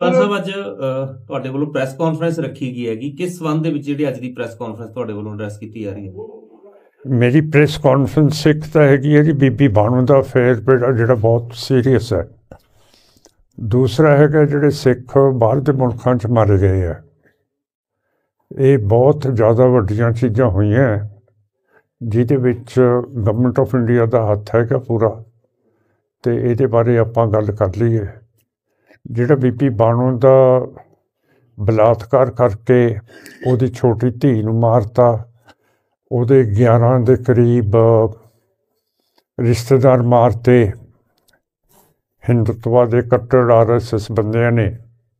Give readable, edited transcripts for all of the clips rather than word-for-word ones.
ਪੰਜ ਸਾਹਿਬ ਅੱਜ ਤੁਹਾਡੇ ਵੱਲੋਂ ਪ੍ਰੈਸ ਕਾਨਫਰੰਸ ਰੱਖੀ ਗਈ ਹੈਗੀ, ਕਿਸ ਸੰਬੰਧ ਦੇ ਵਿੱਚ ਜਿਹੜੀ ਅੱਜ ਦੀ ਪ੍ਰੈਸ ਕਾਨਫਰੰਸ ਤੁਹਾਡੇ ਵੱਲੋਂ ਐਡਰੈਸ ਕੀਤੀ ਜਾ ਰਹੀ ਹੈ? ਮੇਰੀ ਪ੍ਰੈਸ ਕਾਨਫਰੰਸ ਇੱਕ ਤਾਂ ਹੈਗੀ ਹੈ ਜੀ ਬੀਬੀ ਬਾਣੋ ਦਾ ਅਫੇਅਰ ਜਿਹੜਾ ਬਹੁਤ ਸੀਰੀਅਸ ਹੈ। ਦੂਸਰਾ ਹੈਗਾ ਜਿਹੜੇ ਸਿੱਖ ਬਾਹਰ ਦੇ ਮੁਲਕਾਂ 'ਚ ਮਾਰੇ ਗਏ ਆ। ਇਹ ਬਹੁਤ ਜ਼ਿਆਦਾ ਵੱਡੀਆਂ ਚੀਜ਼ਾਂ ਹੋਈਆਂ ਜਿਹਦੇ ਵਿੱਚ ਗਵਰਨਮੈਂਟ ਆਫ ਇੰਡੀਆ ਦਾ ਹੱਥ ਹੈਗਾ ਪੂਰਾ, ਅਤੇ ਇਹਦੇ ਬਾਰੇ ਆਪਾਂ ਗੱਲ ਕਰ ਲਈਏ। ਜਿਹੜਾ ਬੀਬੀ ਬਾਣੋ ਦਾ ਬਲਾਤਕਾਰ ਕਰਕੇ ਉਹਦੀ ਛੋਟੀ ਧੀ ਨੂੰ ਮਾਰਤਾ, ਉਹਦੇ 11 ਦੇ ਕਰੀਬ ਰਿਸ਼ਤੇਦਾਰ ਮਾਰਤੇ ਹਿੰਦੂਤਵਾ ਦੇ ਕੱਟੜ RSS ਬੰਦਿਆਂ ਨੇ,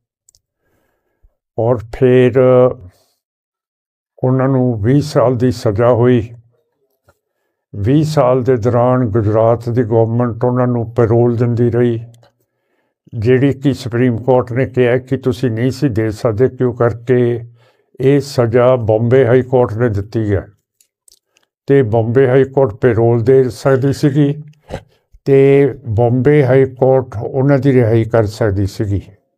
ਔਰ ਫਿਰ ਉਹਨਾਂ ਨੂੰ 20 ਸਾਲ ਦੀ ਸਜ਼ਾ ਹੋਈ। 20 ਸਾਲ ਦੇ ਦੌਰਾਨ ਗੁਜਰਾਤ ਦੀ ਗੌਰਮੈਂਟ ਉਹਨਾਂ ਨੂੰ ਪੈਰੋਲ ਦਿੰਦੀ ਰਹੀ, ਜਿਹੜੀ ਕਿ ਸੁਪਰੀਮ ਕੋਰਟ ਨੇ ਕਿਹਾ ਕਿ ਤੁਸੀਂ ਨਹੀਂ ਸੀ ਦੇ ਸਕਦੇ, ਕਿਉਂ ਕਰਕੇ ਇਹ ਸਜ਼ਾ ਬੰਬੇ ਹਾਈ ਕੋਰਟ ਨੇ ਦਿੱਤੀ ਹੈ, ਅਤੇ ਬੰਬੇ ਹਾਈ ਕੋਰਟ ਪੈਰੋਲ ਦੇ ਸਕਦੀ ਸੀਗੀ ਅਤੇ ਬੰਬੇ ਹਾਈ ਕੋਰਟ ਉਹਨਾਂ ਦੀ ਰਿਹਾਈ ਕਰ ਸਕਦੀ ਸੀਗੀ।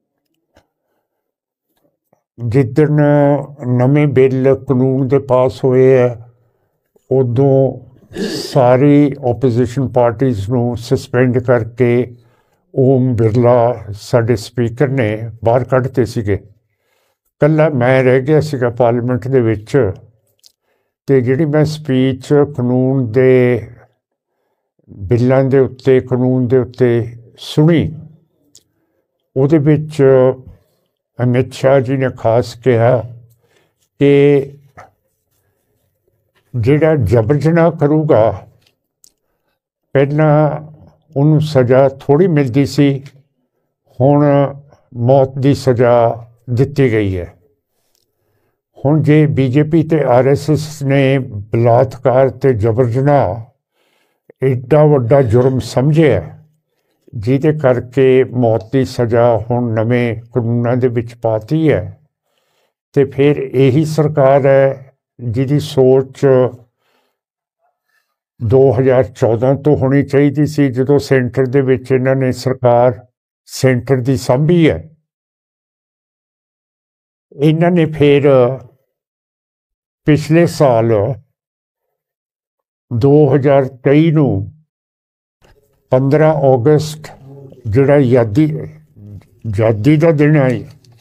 ਜਿੱਦਣ ਨਵੇਂ ਬਿੱਲ ਕਾਨੂੰਨ ਦੇ ਪਾਸ ਹੋਏ ਹੈ, ਉਦੋਂ ਸਾਰੀ ਓਪੋਜੀਸ਼ਨ ਪਾਰਟੀਜ਼ ਨੂੰ ਸਸਪੈਂਡ ਕਰਕੇ ਓਮ ਬਿਰਲਾ ਸਾਡੇ ਸਪੀਕਰ ਨੇ ਬਾਹਰ ਕੱਢਤੇ ਸੀਗੇ। ਇਕੱਲਾ ਮੈਂ ਰਹਿ ਗਿਆ ਸੀਗਾ ਪਾਰਲੀਮੈਂਟ ਦੇ ਵਿੱਚ, ਅਤੇ ਜਿਹੜੀ ਮੈਂ ਸਪੀਚ ਕਾਨੂੰਨ ਦੇ ਬਿੱਲਾਂ ਦੇ ਉੱਤੇ ਕਾਨੂੰਨ ਦੇ ਉੱਤੇ ਸੁਣੀ, ਉਹਦੇ ਵਿੱਚ ਅਮਿਤ ਸ਼ਾਹ ਜੀ ਨੇ ਖਾਸ ਕਿਹਾ ਕਿ ਜਿਹੜਾ ਜਬਰ ਜਨਾਹ ਕਰੂਗਾ, ਪਹਿਲਾਂ ਉਹਨੂੰ ਸਜ਼ਾ ਥੋੜ੍ਹੀ ਮਿਲਦੀ ਸੀ, ਹੁਣ ਮੌਤ ਦੀ ਸਜ਼ਾ ਦਿੱਤੀ ਗਈ ਹੈ। ਹੁਣ ਜੇ BJP ਅਤੇ RSS ਨੇ ਬਲਾਤਕਾਰ ਅਤੇ ਜਬਰ ਜਨਾਹ ਐਡਾ ਵੱਡਾ ਜੁਰਮ ਸਮਝਿਆ, ਜਿਹਦੇ ਕਰਕੇ ਮੌਤ ਦੀ ਸਜ਼ਾ ਹੁਣ ਨਵੇਂ ਕਾਨੂੰਨਾਂ ਦੇ ਵਿੱਚ ਪਾਤੀ ਹੈ, ਅਤੇ ਫਿਰ ਇਹੀ ਸਰਕਾਰ ਹੈ ਜਿਹਦੀ ਸੋਚ 2014 ਤੋਂ ਹੋਣੀ ਚਾਹੀਦੀ ਸੀ, ਜਦੋਂ ਸੈਂਟਰ ਦੇ ਵਿੱਚ ਇਹਨਾਂ ਨੇ ਸਰਕਾਰ ਸੈਂਟਰ ਦੀ ਸਾਂਭੀ ਹੈ। ਇਹਨਾਂ ਨੇ ਫਿਰ ਪਿਛਲੇ ਸਾਲ 2023 ਨੂੰ 15 ਅਗਸਤ ਜਿਹੜਾ ਆਜ਼ਾਦੀ ਦਾ ਦਿਨ ਹੈ,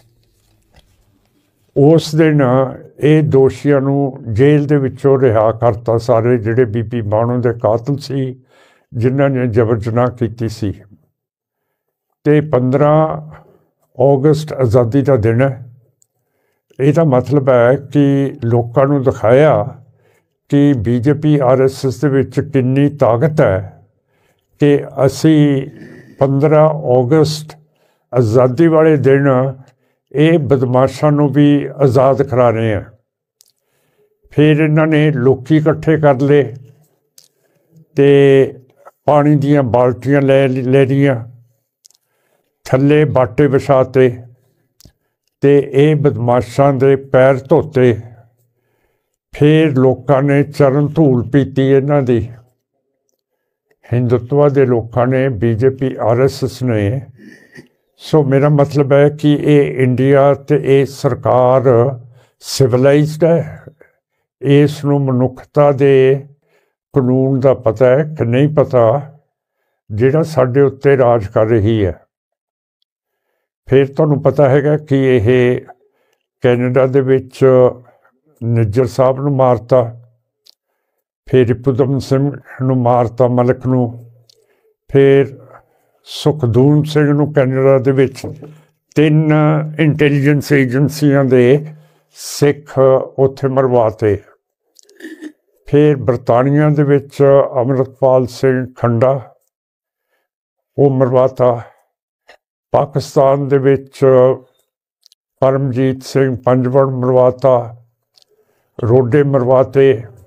ਉਸ ਦਿਨ ਇਹ ਦੋਸ਼ੀਆਂ ਨੂੰ ਜੇਲ੍ਹ ਦੇ ਵਿੱਚੋਂ ਰਿਹਾ ਕਰਤਾ, ਸਾਰੇ ਜਿਹੜੇ ਬੀਬੀ ਬਾਣੋ ਦੇ ਕਾਤਲ ਸੀ ਜਿਨ੍ਹਾਂ ਨੇ ਜਬਰ ਜਨਾਹ ਕੀਤੀ ਸੀ। ਅਤੇ 15 ਅਗਸਤ ਆਜ਼ਾਦੀ ਦਾ ਦਿਨ ਹੈ। ਇਹਦਾ ਮਤਲਬ ਹੈ ਕਿ ਲੋਕਾਂ ਨੂੰ ਦਿਖਾਇਆ ਕਿ BJP RSS ਦੇ ਵਿੱਚ ਕਿੰਨੀ ਤਾਕਤ ਹੈ ਕਿ ਅਸੀਂ 15 ਅਗਸਤ ਆਜ਼ਾਦੀ ਵਾਲੇ ਦਿਨ ਇਹ ਬਦਮਾਸ਼ਾਂ ਨੂੰ ਵੀ ਆਜ਼ਾਦ ਕਰਾ ਰਹੇ ਹਾਂ। ਫਿਰ ਇਹਨਾਂ ਨੇ ਲੋਕੀ ਇਕੱਠੇ ਕਰ ਲਏ ਅਤੇ ਪਾਣੀ ਦੀਆਂ ਬਾਲਟੀਆਂ ਲੈ ਲਈਆਂ, ਥੱਲੇ ਬਾਟੇ ਵਿਛਾਤੇ ਅਤੇ ਇਹ ਬਦਮਾਸ਼ਾਂ ਦੇ ਪੈਰ ਧੋਤੇ। ਫਿਰ ਲੋਕਾਂ ਨੇ ਚਰਨ ਧੂਲ ਪੀਤੀ ਇਹਨਾਂ ਦੀ, ਹਿੰਦੂਤਵਾ ਦੇ ਲੋਕਾਂ ਨੇ, BJP RSS ਨੇ। ਸੋ ਮੇਰਾ ਮਤਲਬ ਹੈ ਕਿ ਇਹ ਇੰਡੀਆ ਅਤੇ ਇਹ ਸਰਕਾਰ ਸਿਵਲਾਈਜ਼ਡ ਹੈ, ਇਸ ਨੂੰ ਮਨੁੱਖਤਾ ਦੇ ਕਾਨੂੰਨ ਦਾ ਪਤਾ ਹੈ ਕਿ ਨਹੀਂ ਪਤਾ, ਜਿਹੜਾ ਸਾਡੇ ਉੱਤੇ ਰਾਜ ਕਰ ਰਹੀ ਹੈ। ਫਿਰ ਤੁਹਾਨੂੰ ਪਤਾ ਹੈਗਾ ਕਿ ਇਹ ਕੈਨੇਡਾ ਦੇ ਵਿੱਚ ਨਿੱਜਰ ਸਾਹਿਬ ਨੂੰ ਮਾਰਤਾ, ਫਿਰ ਰਿਪੁਦਮਨ ਸਿੰਘ ਨੂੰ ਮਾਰਤਾ, ਮਲਕ ਨੂੰ, ਫਿਰ ਸੁਖਦੂਨ ਸਿੰਘ ਨੂੰ ਕੈਨੇਡਾ ਦੇ ਵਿੱਚ 3 ਇੰਟੈਲੀਜੈਂਸ ਏਜੰਸੀਆਂ ਦੇ ਸਿੱਖ ਉੱਥੇ ਮਰਵਾਤੇ। ਫਿਰ ਬਰਤਾਨੀਆ ਦੇ ਵਿੱਚ ਅੰਮ੍ਰਿਤਪਾਲ ਸਿੰਘ ਖੰਡਾ, ਉਹ ਮਰਵਾਤਾ। ਪਾਕਿਸਤਾਨ ਦੇ ਵਿੱਚ ਪਰਮਜੀਤ ਸਿੰਘ ਪੰਜਵੜ ਮਰਵਾਤਾ, ਰੋਡੇ ਮਰਵਾਤੇ।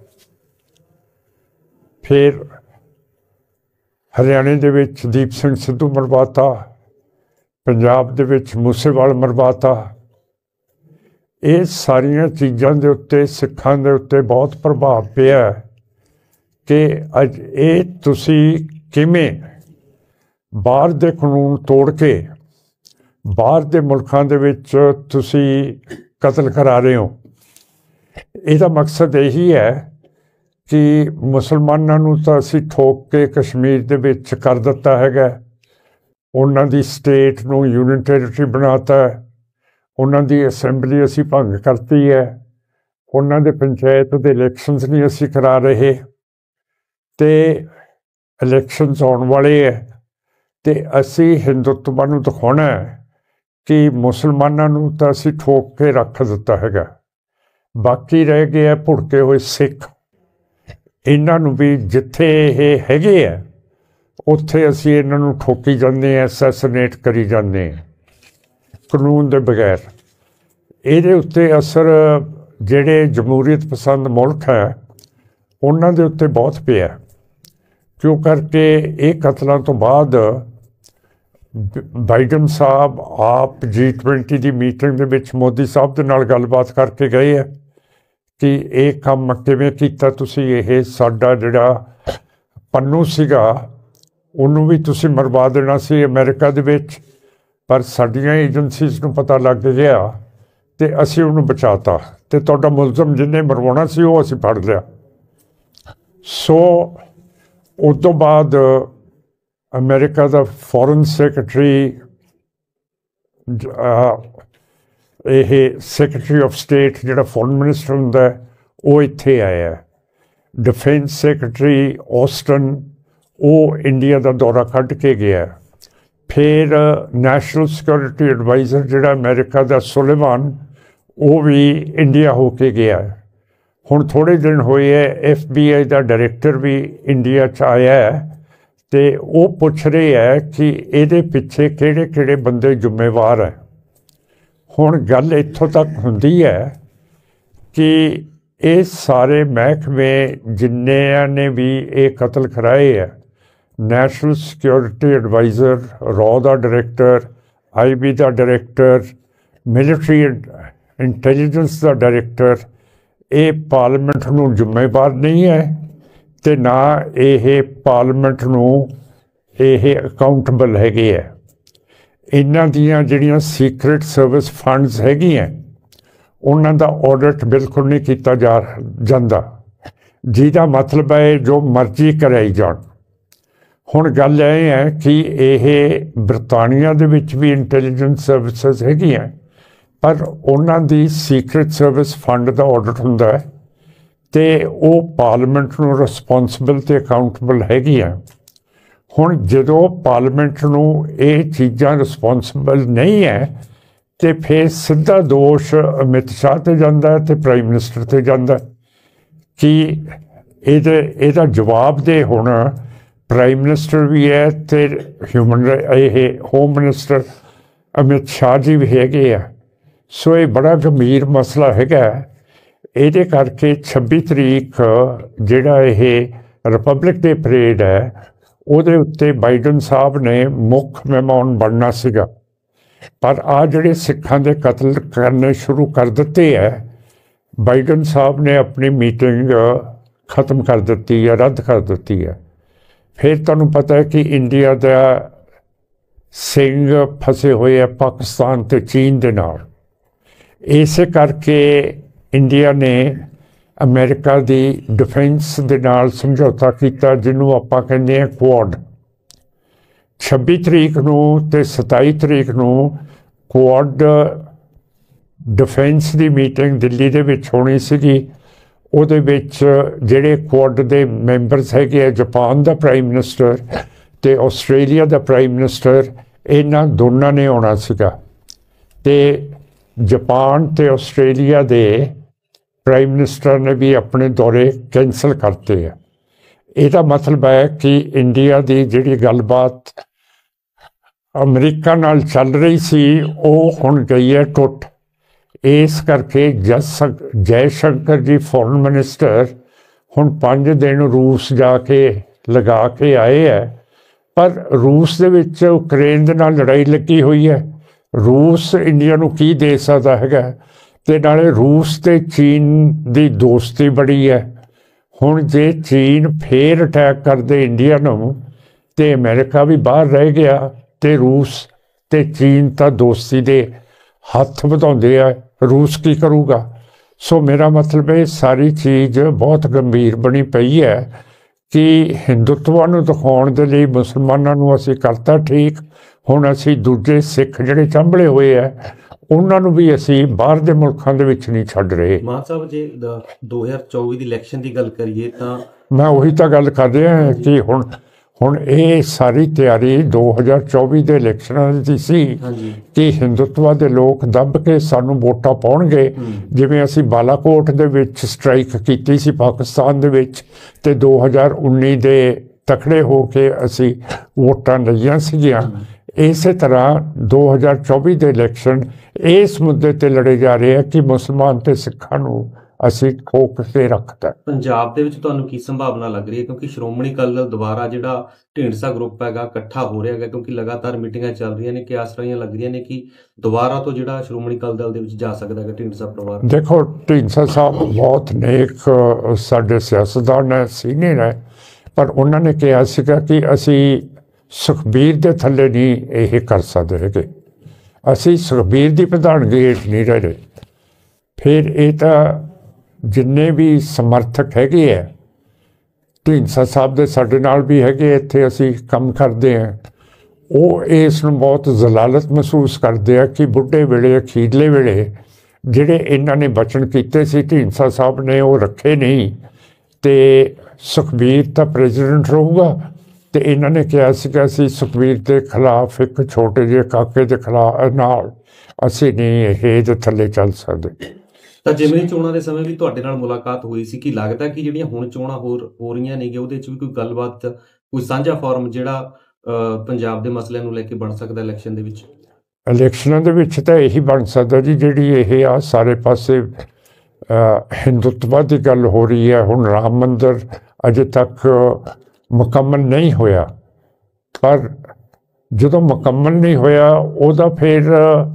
ਫਿਰ ਹਰਿਆਣੇ ਦੇ ਵਿੱਚ ਦੀਪ ਸਿੰਘ ਸਿੱਧੂ ਮਰਵਾਤਾ, ਪੰਜਾਬ ਦੇ ਵਿੱਚ ਮੂਸੇਵਾਲ ਮਰਵਾਤਾ। ਇਹ ਸਾਰੀਆਂ ਚੀਜ਼ਾਂ ਦੇ ਉੱਤੇ ਸਿੱਖਾਂ ਦੇ ਉੱਤੇ ਬਹੁਤ ਪ੍ਰਭਾਵ ਪਿਆ ਕਿ ਅੱਜ ਇਹ ਤੁਸੀਂ ਕਿਵੇਂ ਬਾਹਰ ਦੇ ਕਾਨੂੰਨ ਤੋੜ ਕੇ ਬਾਹਰ ਦੇ ਮੁਲਕਾਂ ਦੇ ਵਿੱਚ ਤੁਸੀਂ ਕਤਲ ਕਰਾ ਰਹੇ ਹੋ। ਇਹਦਾ ਮਕਸਦ ਇਹੀ ਹੈ ਕਿ ਮੁਸਲਮਾਨਾਂ ਨੂੰ ਤਾਂ ਅਸੀਂ ਠੋਕ ਕੇ ਕਸ਼ਮੀਰ ਦੇ ਵਿੱਚ ਕਰ ਦਿੱਤਾ ਹੈਗਾ, ਉਹਨਾਂ ਦੀ ਸਟੇਟ ਨੂੰ ਯੂਨੀਅਨ ਟੈਰੀਟਰੀ ਬਣਾਤਾ, ਉਹਨਾਂ ਦੀ ਅਸੈਂਬਲੀ ਅਸੀਂ ਭੰਗ ਕਰਤੀ ਹੈ, ਉਹਨਾਂ ਦੇ ਪੰਚਾਇਤ ਦੇ ਇਲੈਕਸ਼ਨਸ ਨਹੀਂ ਅਸੀਂ ਕਰਾ ਰਹੇ, ਤੇ ਇਲੈਕਸ਼ਨਸ ਆਉਣ ਵਾਲੇ ਹੈ, ਤੇ ਅਸੀਂ ਹਿੰਦੁਤਵ ਨੂੰ ਦਿਖਾਉਣਾ ਹੈ ਕਿ ਮੁਸਲਮਾਨਾਂ ਨੂੰ ਤਾਂ ਅਸੀਂ ਠੋਕ ਕੇ ਰੱਖ ਦਿੱਤਾ ਹੈਗਾ, ਬਾਕੀ ਰਹਿ ਗਏ ਆ ਭੁੜਕੇ ਹੋਏ ਸਿੱਖ। ਇਹਨਾਂ ਨੂੰ ਵੀ ਜਿੱਥੇ ਇਹ ਹੈਗੇ ਆ ਉੱਥੇ ਅਸੀਂ ਇਹਨਾਂ ਨੂੰ ਠੋਕੀ ਜਾਂਦੇ ਹਾਂ, ਅਸੈਸੀਨੇਟ ਕਰੀ ਜਾਂਦੇ ਹਾਂ ਕਾਨੂੰਨ ਦੇ ਬਗੈਰ। ਇਹਦੇ ਉੱਤੇ ਅਸਰ ਜਿਹੜੇ ਜਮਹੂਰੀਅਤ ਪਸੰਦ ਮੁਲਕ ਹੈ ਉਹਨਾਂ ਦੇ ਉੱਤੇ ਬਹੁਤ ਪਿਆ, ਕਿਉਂ ਕਰਕੇ ਇਹ ਕਤਲਾਂ ਤੋਂ ਬਾਅਦ ਬਾਈਡਨ ਸਾਹਿਬ ਆਪ G20 ਦੀ ਮੀਟਿੰਗ ਦੇ ਵਿੱਚ ਮੋਦੀ ਸਾਹਿਬ ਦੇ ਨਾਲ ਗੱਲਬਾਤ ਕਰਕੇ ਗਏ ਹੈ ਕਿ ਇਹ ਕੰਮ ਕਿਵੇਂ ਕੀਤਾ ਤੁਸੀਂ, ਇਹ ਸਾਡਾ ਜਿਹੜਾ ਪੰਨੂ ਸੀਗਾ ਉਹਨੂੰ ਵੀ ਤੁਸੀਂ ਮਰਵਾ ਦੇਣਾ ਸੀ ਅਮਰੀਕਾ ਦੇ ਵਿੱਚ, ਪਰ ਸਾਡੀਆਂ ਏਜੰਸੀਜ਼ ਨੂੰ ਪਤਾ ਲੱਗ ਗਿਆ ਤੇ ਅਸੀਂ ਉਹਨੂੰ ਬਚਾਤਾ, ਤੇ ਤੁਹਾਡਾ ਮੁਲਜ਼ਮ ਜਿਹਨੇ ਮਰਵਾਉਣਾ ਸੀ ਉਹ ਅਸੀਂ ਫੜ ਲਿਆ। ਸੋ ਉਸ ਤੋਂ ਬਾਅਦ ਅਮਰੀਕਾ ਦਾ ਫੋਰਨ ਸੈਕਟਰੀ, ਇਹ ਸੈਕਟਰੀ ਆਫ ਸਟੇਟ ਜਿਹੜਾ ਫੋਰਨ ਮਿਨਿਸਟਰ ਹੁੰਦਾ ਉਹ ਇੱਥੇ ਆਇਆ, ਡਿਫੈਂਸ ਸੈਕਟਰੀ ਆਸਟਨ ਉਹ ਇੰਡੀਆ ਦਾ ਦੌਰਾ ਕੱਢ ਕੇ ਗਿਆ, ਫਿਰ ਨੈਸ਼ਨਲ ਸਿਕਿਉਰਿਟੀ ਐਡਵਾਈਜ਼ਰ ਜਿਹੜਾ ਅਮਰੀਕਾ ਦਾ ਸੁਲੇਮਾਨ ਉਹ ਵੀ ਇੰਡੀਆ ਹੋ ਕੇ ਗਿਆ। ਹੁਣ ਥੋੜ੍ਹੇ ਦਿਨ ਹੋਏ ਹੈ FBI ਦਾ ਡਾਇਰੈਕਟਰ ਵੀ ਇੰਡੀਆ 'ਚ ਆਇਆ ਹੈ, ਤੇ ਉਹ ਪੁੱਛ ਰਹੇ ਹੈ ਕਿ ਇਹਦੇ ਪਿੱਛੇ ਕਿਹੜੇ ਕਿਹੜੇ ਬੰਦੇ ਜ਼ਿੰਮੇਵਾਰ ਹੈ। ਹੁਣ ਗੱਲ ਇੱਥੋਂ ਤੱਕ ਹੁੰਦੀ ਹੈ ਕਿ ਇਹ ਸਾਰੇ ਮਹਿਕਮੇ ਜਿੰਨਿਆਂ ਨੇ ਵੀ ਇਹ ਕਤਲ ਕਰਾਏ ਹੈ, ਨੈਸ਼ਨਲ ਸਿਕਿਉਰਿਟੀ ਐਡਵਾਈਜ਼ਰ, ਰॉ ਦਾ ਡਾਇਰੈਕਟਰ, IB ਦਾ ਡਾਇਰੈਕਟਰ, ਮਿਲਟਰੀ ਇੰਟੈਲੀਜੈਂਸ ਦਾ ਡਾਇਰੈਕਟਰ, ਇਹ ਪਾਰਲੀਮੈਂਟ ਨੂੰ ਜ਼ਿੰਮੇਵਾਰ ਨਹੀਂ ਹੈ ਤੇ ਨਾ ਇਹ ਪਾਰਲੀਮੈਂਟ ਨੂੰ ਇਹ ਅਕਾਊਂਟੇਬਲ ਹੈਗੇ ਹੈ। ਇਹਨਾਂ ਦੀਆਂ ਜਿਹੜੀਆਂ ਸੀਕ੍ਰੇਟ ਸਰਵਿਸ ਫੰਡਸ ਹੈਗੀਆਂ ਉਹਨਾਂ ਦਾ ਆਡਿਟ ਬਿਲਕੁਲ ਨਹੀਂ ਕੀਤਾ ਜਾਂਦਾ, ਜਿਹਦਾ ਮਤਲਬ ਹੈ ਜੋ ਮਰਜ਼ੀ ਕਰਾਈ ਜਾਣ। ਹੁਣ ਗੱਲ ਇਹ ਹੈ ਕਿ ਇਹ ਬਰਤਾਨੀਆ ਦੇ ਵਿੱਚ ਵੀ ਇੰਟੈਲੀਜੈਂਸ ਸਰਵਿਸਿਜ਼ ਹੈਗੀਆਂ, ਪਰ ਉਹਨਾਂ ਦੀ ਸੀਕ੍ਰੇਟ ਸਰਵਿਸ ਫੰਡ ਦਾ ਆਡਿਟ ਹੁੰਦਾ ਹੈ ਤੇ ਉਹ ਪਾਰਲੀਮੈਂਟ ਨੂੰ ਰਿਸਪੌਂਸਿਬਲ ਤੇ ਅਕਾਊਂਟੇਬਲ ਹੈਗੀਆਂ। ਹੁਣ ਜਦੋਂ ਪਾਰਲੀਮੈਂਟ ਨੂੰ ਇਹ ਚੀਜ਼ਾਂ ਰਿਸਪੌਂਸਿਬਲ ਨਹੀਂ ਹੈ ਤੇ ਫਿਰ ਸਿੱਧਾ ਦੋਸ਼ ਅਮਿਤ ਸ਼ਾਹ 'ਤੇ ਜਾਂਦਾ ਹੈ ਤੇ ਪ੍ਰਾਈਮ ਮਿਨਿਸਟਰ 'ਤੇ ਜਾਂਦਾ ਕਿ ਇਹਦਾ ਜਵਾਬ ਦੇ ਹੁਣ ਪ੍ਰਾਈਮ ਮਿਨਿਸਟਰ ਵੀ ਹੈ ਤੇ ਇਹ ਹੋਮ ਮਿਨਿਸਟਰ ਅਮਿਤ ਸ਼ਾਹ ਜੀ ਵੀ ਹੈਗੇ ਆ। ਸੋ ਇਹ ਬੜਾ ਗੰਭੀਰ ਮਸਲਾ ਹੈਗਾ। ਇਹਦੇ ਕਰਕੇ 26 ਤਰੀਕ ਜਿਹੜਾ ਇਹ ਰਿਪਬਲਿਕ ਡੇ ਪਰੇਡ ਹੈ ਉਹਦੇ ਉੱਤੇ ਬਾਈਡਨ ਸਾਹਿਬ ਨੇ ਮੁੱਖ ਮਹਿਮਾਨ ਬਣਨਾ ਸੀਗਾ, ਪਰ ਆ ਜਿਹੜੇ ਸਿੱਖਾਂ ਦੇ ਕਤਲ ਕਰਨੇ ਸ਼ੁਰੂ ਕਰ ਦਿੱਤੇ ਹੈ, ਬਾਈਡਨ ਸਾਹਿਬ ਨੇ ਆਪਣੀ ਮੀਟਿੰਗ ਖਤਮ ਕਰ ਦਿੱਤੀ ਹੈ, ਰੱਦ ਕਰ ਦਿੱਤੀ ਹੈ। ਫਿਰ ਤੁਹਾਨੂੰ ਪਤਾ ਹੈ ਕਿ ਇੰਡੀਆ ਦਾ ਸਿੰਘ ਫਸੇ ਹੋਏ ਹੈ ਪਾਕਿਸਤਾਨ ਤੇ ਚੀਨ ਦੇ ਨਾਲ। ਇਸੇ ਕਰਕੇ ਇੰਡੀਆ ਨੇ ਅਮਰੀਕਾ ਦੀ ਡਿਫੈਂਸ ਦੇ ਨਾਲ ਸਮਝੌਤਾ ਕੀਤਾ, ਜਿਹਨੂੰ ਆਪਾਂ ਕਹਿੰਦੇ ਹਾਂ ਕੁਆਡ। 26 ਤਰੀਕ ਨੂੰ ਤੇ 27 ਤਰੀਕ ਨੂੰ ਕੁਆਡ ਡਿਫੈਂਸ ਦੀ ਮੀਟਿੰਗ ਦਿੱਲੀ ਦੇ ਵਿੱਚ ਹੋਣੀ ਸੀਗੀ। ਉਹਦੇ ਵਿੱਚ ਜਿਹੜੇ ਕੁਆਡ ਦੇ ਮੈਂਬਰਸ ਹੈਗੇ ਆ, ਜਾਪਾਨ ਦਾ ਪ੍ਰਾਈਮ ਮਿਨਿਸਟਰ ਤੇ ਆਸਟ੍ਰੇਲੀਆ ਦਾ ਪ੍ਰਾਈਮ ਮਿਨਿਸਟਰ, ਇਹਨਾਂ ਦੋਨਾਂ ਨੇ ਆਉਣਾ ਸੀਗਾ ਤੇ ਜਾਪਾਨ ਤੇ ਆਸਟ੍ਰੇਲੀਆ ਦੇ ਪ੍ਰਾਈਮ ਮਿਨਿਸਟਰ ਨੇ ਵੀ ਆਪਣੇ ਦੌਰੇ ਕੈਂਸਲ ਕਰਤੇ ਆ। ਇਹਦਾ ਮਤਲਬ ਹੈ ਕਿ ਇੰਡੀਆ ਦੀ ਜਿਹੜੀ ਗੱਲਬਾਤ ਅਮਰੀਕਾ ਨਾਲ ਚੱਲ ਰਹੀ ਸੀ ਉਹ ਹੁਣ ਗਈ ਹੈ ਟੁੱਟ। ਇਸ ਕਰਕੇ ਜੈ ਸ਼ੰਕਰ ਜੀ ਫੋਰਨ ਮਿਨਿਸਟਰ ਹੁਣ 5 ਦਿਨ ਰੂਸ ਜਾ ਕੇ ਲਗਾ ਕੇ ਆਏ ਹੈ, ਪਰ ਰੂਸ ਦੇ ਵਿੱਚ ਯੂਕਰੇਨ ਦੇ ਨਾਲ ਲੜਾਈ ਲੱਗੀ ਹੋਈ ਹੈ। ਰੂਸ ਇੰਡੀਆ ਨੂੰ ਕੀ ਦੇ ਸਕਦਾ ਹੈਗਾ, ਤੇ ਨਾਲੇ ਰੂਸ ਤੇ ਚੀਨ ਦੀ ਦੋਸਤੀ ਬੜੀ ਹੈ। ਹੁਣ ਜੇ ਚੀਨ ਫੇਰ ਅਟੈਕ ਕਰਦੇ ਇੰਡੀਆ ਨੂੰ ਤੇ ਅਮਰੀਕਾ ਵੀ ਬਾਹਰ ਰਹਿ ਗਿਆ ਤੇ ਰੂਸ ਤੇ ਚੀਨ ਤਾਂ ਦੋਸਤੀ ਦੇ ਹੱਥ ਵਧਾਉਂਦੇ ਆ, ਰੂਸ ਕੀ ਕਰੂਗਾ। ਸੋ ਮੇਰਾ ਮਤਲਬ ਇਹ ਸਾਰੀ ਚੀਜ਼ ਬਹੁਤ ਗੰਭੀਰ ਬਣੀ ਪਈ ਹੈ ਕਿ ਹਿੰਦੂਤਵਾ ਨੂੰ ਦਿਖਾਉਣ ਦੇ ਲਈ ਮੁਸਲਮਾਨਾਂ ਨੂੰ ਅਸੀਂ ਕਰਤਾ ਠੀਕ, ਹੁਣ ਅਸੀਂ ਦੂਜੇ ਸਿੱਖ ਜਿਹੜੇ ਚੰਬਲੇ ਹੋਏ ਆ ਉਹਨਾਂ ਨੂੰ ਵੀ ਅਸੀਂ ਬਾਹਰ ਦੇ ਮੁਲਕਾਂ ਦੇ ਵਿੱਚ ਨਹੀਂ ਛੱਡ ਰਹੇ। ਮਾਨ ਸਾਹਿਬ ਜੇ 2024 ਦੀ ਇਲੈਕਸ਼ਨ ਦੀ ਗੱਲ ਕਰੀਏ ਤਾਂ ਮੈਂ ਉਹੀ ਤਾਂ ਗੱਲ ਕਰ ਰਿਹਾ ਕਿ ਹੁਣ ਇਹ ਸਾਰੀ ਤਿਆਰੀ 2024 ਦੇ ਇਲੈਕਸ਼ਨਾਂ ਦੀ ਸੀ ਕਿ ਹਿੰਦੂਤਵਾ ਦੇ ਲੋਕ ਦੱਬ ਕੇ ਸਾਨੂੰ ਵੋਟਾਂ ਪਾਉਣਗੇ, ਜਿਵੇਂ ਅਸੀਂ ਬਾਲਾਕੋਟ ਦੇ ਵਿੱਚ ਸਟ੍ਰਾਈਕ ਕੀਤੀ ਸੀ ਪਾਕਿਸਤਾਨ ਦੇ ਵਿੱਚ ਤੇ 2019 ਦੇ ਤਕੜੇ ਹੋ ਕੇ ਅਸੀਂ ਵੋਟਾਂ ਲਈਆਂ ਸੀਗੀਆਂ। ਇਸੇ ਤਰ੍ਹਾਂ 2024 ਦੇ ਇਲੈਕਸ਼ਨ ਇਸ ਮੁੱਦੇ ਤੇ ਲੜੇ ਜਾ ਰਹੇ ਆ ਕਿ ਮੁਸਲਮਾਨ ਤੇ ਸਿੱਖਾਂ ਨੂੰ ਅਸੀਂ ਠੋਕ ਕੇ ਰੱਖਦਾ। ਪੰਜਾਬ ਦੇ ਵਿੱਚ ਤੁਹਾਨੂੰ ਕੀ ਸੰਭਾਵਨਾ ਲੱਗ ਰਹੀ ਹੈ, ਕਿਉਂਕਿ ਸ਼੍ਰੋਮਣੀ ਅਕਾਲੀ ਦਲ ਦੁਬਾਰਾ ਜਿਹੜਾ ਢੀਂਡਸਾ ਗਰੁੱਪ ਹੈਗਾ ਇਕੱਠਾ ਹੋ ਰਿਹਾ ਹੈਗਾ, ਕਿਉਂਕਿ ਲਗਾਤਾਰ ਮੀਟਿੰਗਾਂ ਚੱਲ ਰਹੀਆਂ ਨੇ ਕਿ ਆਸਰਾਈਆਂ ਲੱਗ ਰਹੀਆਂ ਨੇ ਕਿ ਦੁਬਾਰਾ ਤੋਂ ਜਿਹੜਾ ਸ਼੍ਰੋਮਣੀ ਅਕਾਲੀ ਦਲ ਦੇ ਵਿੱਚ ਜਾ ਸਕਦਾ ਹੈ ਢੀਂਡਸਾ ਪਰਿਵਾਰ। ਦੇਖੋ ਢੀਂਡਸਾ ਸਾਹਿਬ ਬਹੁਤ ਨੇਕ ਸਾਡੇ ਸਿਆਸਤਦਾਨ ਹੈ, ਸੀਨੀਅਰ ਹੈ, ਪਰ ਉਹਨਾਂ ਨੇ ਕਿਹਾ ਸੀਗਾ ਕਿ ਅਸੀਂ ਸੁਖਬੀਰ ਦੇ ਥੱਲੇ ਨਹੀਂ ਇਹ ਕਰ ਸਕਦੇ ਹੈਗੇ, ਅਸੀਂ ਸੁਖਬੀਰ ਦੀ ਪ੍ਰਧਾਨਗੀ ਹੇਠ ਨਹੀਂ ਰਹੇ। ਫਿਰ ਇਹ ਤਾਂ ਜਿੰਨੇ ਵੀ ਸਮਰਥਕ ਹੈਗੇ ਆ ਢੀਂਡਸਾ ਸਾਹਿਬ ਦੇ ਸਾਡੇ ਨਾਲ ਵੀ ਹੈਗੇ, ਇੱਥੇ ਅਸੀਂ ਕੰਮ ਕਰਦੇ ਹਾਂ, ਉਹ ਇਸ ਨੂੰ ਬਹੁਤ ਜ਼ਲਾਲਤ ਮਹਿਸੂਸ ਕਰਦੇ ਆ ਕਿ ਬੁੱਢੇ ਵੇਲੇ ਅਖੀਰਲੇ ਵੇਲੇ ਜਿਹੜੇ ਇਹਨਾਂ ਨੇ ਬਚਨ ਕੀਤੇ ਸੀ ਢੀਂਡਸਾ ਸਾਹਿਬ ਨੇ ਉਹ ਰੱਖੇ ਨਹੀਂ ਤੇ ਸੁਖਬੀਰ ਤਾਂ ਪ੍ਰੈਜ਼ੀਡੈਂਟ ਰਹੂਗਾ। ਤੇ ਇਹਨਾਂ ਨੇ ਕਿਹਾ ਸੀਗਾ ਅਸੀਂ ਸੁਖਬੀਰ ਦੇ ਖਿਲਾਫ ਇੱਕ ਛੋਟੇ ਜਿਹੇ ਕਾਕੇ ਦੇ ਖਿਲਾਫ ਨਾਲ ਅਸੀਂ ਨਹੀਂ ਇਹਦੇ ਥੱਲੇ ਚੱਲ ਸਕਦੇ। ਤਾਂ ਜਿਵੇਂ ਚੋਣਾਂ ਦੇ ਸਮੇਂ ਵੀ ਤੁਹਾਡੇ ਨਾਲ ਮੁਲਾਕਾਤ ਹੋਈ ਸੀ ਕਿ ਲੱਗਦਾ ਕਿ ਜਿਹੜੀਆਂ ਹੁਣ ਚੋਣਾਂ ਹੋ ਰਹੀਆਂ ਨੇਗੀਆਂ ਉਹਦੇ 'ਚ ਵੀ ਕੋਈ ਗੱਲਬਾਤ, ਕੋਈ ਸਾਂਝਾ ਫੋਰਮ ਜਿਹੜਾ ਪੰਜਾਬ ਦੇ ਮਸਲਿਆਂ ਨੂੰ ਲੈ ਕੇ ਬਣ ਸਕਦਾ ਇਲੈਕਸ਼ਨ ਦੇ ਵਿੱਚ? ਇਲੈਕਸ਼ਨਾਂ ਦੇ ਵਿੱਚ ਤਾਂ ਇਹੀ ਬਣ ਸਕਦਾ ਜੀ ਜਿਹੜੀ ਇਹ ਆ ਸਾਰੇ ਪਾਸੇ ਹਿੰਦੂਤਵਾ ਦੀ ਗੱਲ ਹੋ ਰਹੀ ਹੈ। ਹੁਣ ਰਾਮ ਮੰਦਰ ਅਜੇ ਤੱਕ ਮੁਕੰਮਲ ਨਹੀਂ ਹੋਇਆ, ਪਰ ਜਦੋਂ ਮੁਕੰਮਲ ਨਹੀਂ ਹੋਇਆ ਉਹਦਾ ਫਿਰ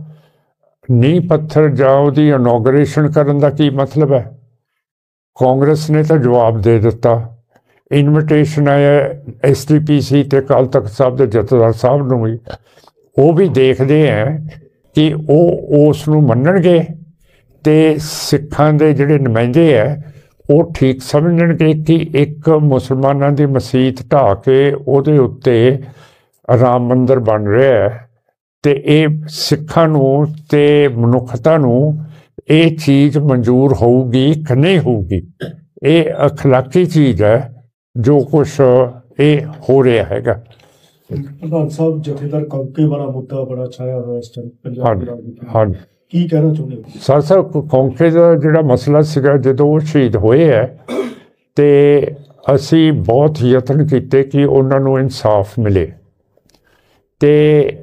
ਨੀਂਹ ਪੱਥਰ ਜਾਂ ਉਹਦੀ ਇਨੋਗਰੇਸ਼ਨ ਕਰਨ ਦਾ ਕੀ ਮਤਲਬ ਹੈ? ਕਾਂਗਰਸ ਨੇ ਤਾਂ ਜਵਾਬ ਦੇ ਦਿੱਤਾ, ਇਨਵੀਟੇਸ਼ਨ ਆਇਆ SDPC ਤੇ ਅਕਾਲ ਤਖਤ ਸਾਹਿਬ ਦੇ ਜਥੇਦਾਰ ਸਾਹਿਬ ਨੂੰ ਵੀ, ਉਹ ਵੀ ਦੇਖਦੇ ਹੈ ਕਿ ਉਹ ਉਸ ਨੂੰ ਮੰਨਣਗੇ ਤੇ ਸਿੱਖਾਂ ਦੇ ਜਿਹੜੇ ਨੁਮਾਇੰਦੇ ਹੈ ਉਹ ਠੀਕ ਸਮਝਣਗੇ ਕਿ ਇੱਕ ਮੁਸਲਮਾਨਾਂ ਦੀ ਮਸੀਤ ਢਾਹ ਕੇ ਉਹਦੇ ਉੱਤੇ ਰਾਮ ਮੰਦਰ ਬਣ ਰਿਹਾ ਹੈ ਤੇ ਇਹ ਸਿੱਖਾਂ ਨੂੰ ਤੇ ਮਨੁੱਖਤਾ ਨੂੰ ਇਹ ਚੀਜ਼ ਮਨਜ਼ੂਰ ਹੋਊਗੀ ਕਿ ਨਹੀਂ ਹੋਊਗੀ। ਇਹ ਅਖਲਾਕੀ ਚੀਜ਼ ਹੈ ਜੋ ਕੁਛ ਇਹ ਹੋ ਰਿਹਾ ਹੈਗਾ। ਪ੍ਰਧਾਨ ਸਾਹਿਬ ਜਥੇਦਾਰ ਕੌਂਕੇ ਵਾਲਾ ਮੁੱਦਾ ਬੜਾ ਛਾਇਆ ਹੋਇਆ ਇਸ ਟਾਈਮ ਪੰਜਾਬ ਦੇ ਰਾਜਨੀਤੀ। ਹਾਂਜੀ, ਕੀ ਕਹਿਣਾ ਚਾਹੁੰਦੇ ਹੋ? ਸਰ ਕੌਂਕੇ ਦਾ ਜਿਹੜਾ ਮਸਲਾ ਸੀਗਾ ਜਦੋਂ ਉਹ ਸ਼ਹੀਦ ਹੋਏ ਹੈ ਤੇ ਅਸੀਂ ਬਹੁਤ ਯਤਨ ਕੀਤੇ ਕਿ ਉਹਨਾਂ ਨੂੰ ਇਨਸਾਫ ਮਿਲੇ ਤੇ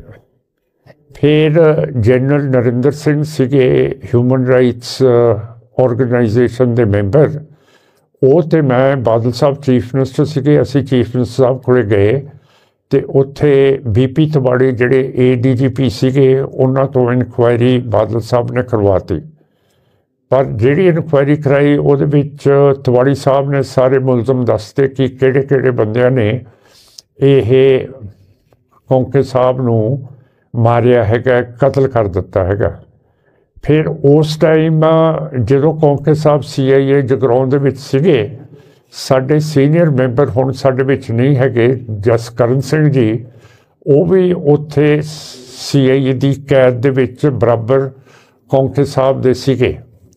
ਫਿਰ ਜਨਰਲ ਨਰਿੰਦਰ ਸਿੰਘ ਸੀਗੇ ਹਿਊਮਨ ਰਾਈਟਸ ਆਰਗੇਨਾਈਜੇਸ਼ਨ ਦੇ ਮੈਂਬਰ, ਉਹ ਤੇ ਮੈਂ ਬਾਦਲ ਸਾਹਿਬ ਚੀਫ ਮਿਨਿਸਟਰ ਸੀਗੇ, ਅਸੀਂ ਚੀਫ ਮਿਨਿਸਟਰ ਸਾਹਿਬ ਕੋਲੇ ਗਏ ਤੇ ਉੱਥੇ BP ਤਿਵਾੜੀ ਜਿਹੜੇ ADGP ਸੀਗੇ ਉਹਨਾਂ ਤੋਂ ਇਨਕੁਆਇਰੀ ਬਾਦਲ ਸਾਹਿਬ ਨੇ ਕਰਵਾਤੀ, ਪਰ ਜਿਹੜੀ ਇਨਕੁਆਇਰੀ ਕਰਾਈ ਉਹਦੇ ਵਿੱਚ ਤਿਵਾੜੀ ਸਾਹਿਬ ਨੇ ਸਾਰੇ ਮੁਲਜ਼ਮ ਦੱਸਦੇ ਕਿ ਕਿਹੜੇ ਕਿਹੜੇ ਬੰਦਿਆਂ ਨੇ ਇਹ ਕੌਂਕੇ ਸਾਹਿਬ ਨੂੰ ਮਾਰਿਆ ਹੈਗਾ, ਕਤਲ ਕਰ ਦਿੱਤਾ ਹੈਗਾ। ਫਿਰ ਉਸ ਟਾਈਮ ਜਦੋਂ ਕੌਂਕੇ ਸਾਹਿਬ CIA ਜਗਰਾਉਂ ਦੇ ਵਿੱਚ ਸੀਗੇ, ਸਾਡੇ ਸੀਨੀਅਰ ਮੈਂਬਰ ਹੁਣ ਸਾਡੇ ਵਿੱਚ ਨਹੀਂ ਹੈਗੇ ਜਸਕਰਨ ਸਿੰਘ ਜੀ, ਉਹ ਵੀ ਉੱਥੇ CIA ਦੀ ਕੈਦ ਦੇ ਵਿੱਚ ਬਰਾਬਰ ਕੌਂਕੇ ਸਾਹਿਬ ਦੇ ਸੀਗੇ।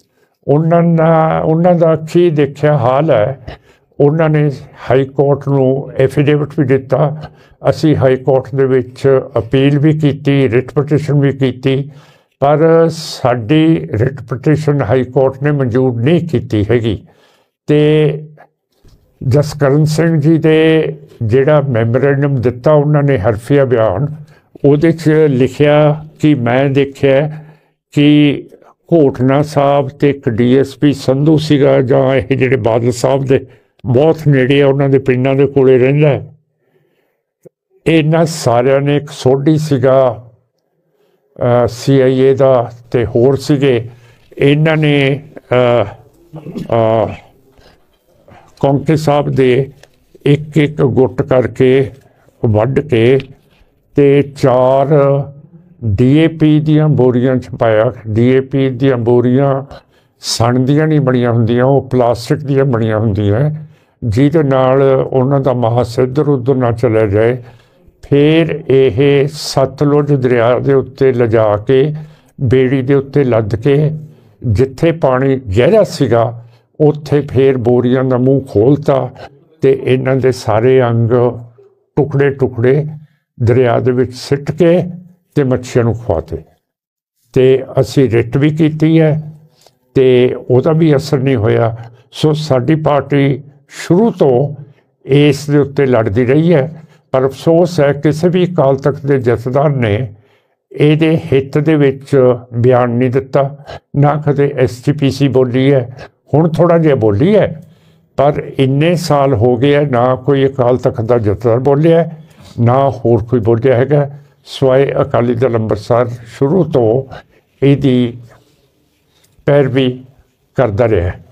ਉਹਨਾਂ ਦਾ ਕੀ ਦੇਖਿਆ ਹਾਲ ਹੈ, ਉਹਨਾਂ ਨੇ ਹਾਈ ਕੋਰਟ ਨੂੰ ਐਫੀਡੇਵਿਟ ਵੀ ਦਿੱਤਾ, ਅਸੀਂ ਹਾਈ ਕੋਰਟ ਦੇ ਵਿੱਚ ਅਪੀਲ ਵੀ ਕੀਤੀ, ਰਿਟ ਪਟੀਸ਼ਨ ਵੀ ਕੀਤੀ, ਪਰ ਸਾਡੀ ਰਿਟ ਪਟੀਸ਼ਨ ਹਾਈ ਕੋਰਟ ਨੇ ਮਨਜ਼ੂਰ ਨਹੀਂ ਕੀਤੀ ਹੈਗੀ। ਤੇ ਜਸਕਰਨ ਸਿੰਘ ਜੀ ਦੇ ਜਿਹੜਾ ਮੈਮੋਰੈਂਡਮ ਦਿੱਤਾ ਉਹਨਾਂ ਨੇ ਹਰਫੀਆ ਬਿਆਨ, ਉਹਦੇ 'ਚ ਲਿਖਿਆ ਕਿ ਮੈਂ ਦੇਖਿਆ ਕਿ ਘੋਟਨਾ ਸਾਹਿਬ ਤੇ ਇੱਕ DSP ਸੰਧੂ ਸੀਗਾ, ਜਾਂ ਇਹ ਜਿਹੜੇ ਬਾਦਲ ਸਾਹਿਬ ਦੇ ਬਹੁਤ ਨੇੜੇ ਆ ਉਹਨਾਂ ਦੇ ਪਿੰਡਾਂ ਦੇ ਕੋਲੇ ਰਹਿੰਦਾ, ਇਹਨਾਂ ਸਾਰਿਆਂ ਨੇ, ਇੱਕ ਸੋਢੀ ਸੀਗਾ CIA ਦਾ ਤੇ ਹੋਰ ਸੀਗੇ, ਇਹਨਾਂ ਨੇ ਕੌਂਕੇ ਸਾਹਿਬ ਦੇ ਇੱਕ ਗੁੱਟ ਕਰਕੇ ਵੱਢ ਕੇ ਤੇ 4 ਡੀਏਪੀ ਦੀਆਂ ਬੋਰੀਆਂ 'ਚ ਪਾਇਆ। ਡੀਏਪੀ ਦੀਆਂ ਬੋਰੀਆਂ ਸਣ ਦੀਆਂ ਨਹੀਂ ਬਣੀਆਂ ਹੁੰਦੀਆਂ, ਉਹ ਪਲਾਸਟਿਕ ਦੀਆਂ ਬਣੀਆਂ ਹੁੰਦੀਆਂ, ਜਿਹਦੇ ਨਾਲ ਉਹਨਾਂ ਦਾ ਮਾਸ ਇੱਧਰ ਉੱਧਰ ਨਾ ਚਲਾ ਜਾਏ। ਫਿਰ ਇਹ ਸਤਲੁਜ ਦਰਿਆ ਦੇ ਉੱਤੇ ਲਿਜਾ ਕੇ ਬੇੜੀ ਦੇ ਉੱਤੇ ਲੱਦ ਕੇ ਜਿੱਥੇ ਪਾਣੀ ਗਹਿਰਾ ਸੀਗਾ ਉੱਥੇ ਫਿਰ ਬੋਰੀਆਂ ਦਾ ਮੂੰਹ ਖੋਲ੍ਹਤਾ ਅਤੇ ਇਹਨਾਂ ਦੇ ਸਾਰੇ ਅੰਗ ਟੁਕੜੇ ਟੁਕੜੇ ਦਰਿਆ ਦੇ ਵਿੱਚ ਸਿੱਟ ਕੇ ਅਤੇ ਮੱਛੀਆਂ ਨੂੰ ਖਵਾਤੇ। ਅਤੇ ਅਸੀਂ ਰਿਟ ਵੀ ਕੀਤੀ ਹੈ ਅਤੇ ਉਹਦਾ ਵੀ ਅਸਰ ਨਹੀਂ ਹੋਇਆ। ਸੋ ਸਾਡੀ ਪਾਰਟੀ ਸ਼ੁਰੂ ਤੋਂ ਇਸ ਦੇ ਉੱਤੇ ਲੜਦੀ ਰਹੀ ਹੈ, ਪਰ ਅਫਸੋਸ ਹੈ ਕਿਸੇ ਵੀ ਅਕਾਲ ਤਖਤ ਦੇ ਜਥੇਦਾਰ ਨੇ ਇਹਦੇ ਹਿੱਤ ਦੇ ਵਿੱਚ ਬਿਆਨ ਨਹੀਂ ਦਿੱਤਾ, ਨਾ ਕਦੇ SGPC ਬੋਲੀ ਹੈ। ਹੁਣ ਥੋੜ੍ਹਾ ਜਿਹਾ ਬੋਲੀ ਹੈ, ਪਰ ਇੰਨੇ ਸਾਲ ਹੋ ਗਏ ਹੈ ਨਾ ਕੋਈ ਅਕਾਲ ਤਖਤ ਦਾ ਜਥੇਦਾਰ ਬੋਲਿਆ, ਨਾ ਹੋਰ ਕੋਈ ਬੋਲਿਆ ਹੈਗਾ, ਸਿਵਾਏ ਅਕਾਲੀ ਦਲ ਅੰਮ੍ਰਿਤਸਰ ਸ਼ੁਰੂ ਤੋਂ ਇਹਦੀ ਪੈਰਵੀ ਕਰਦਾ ਰਿਹਾ।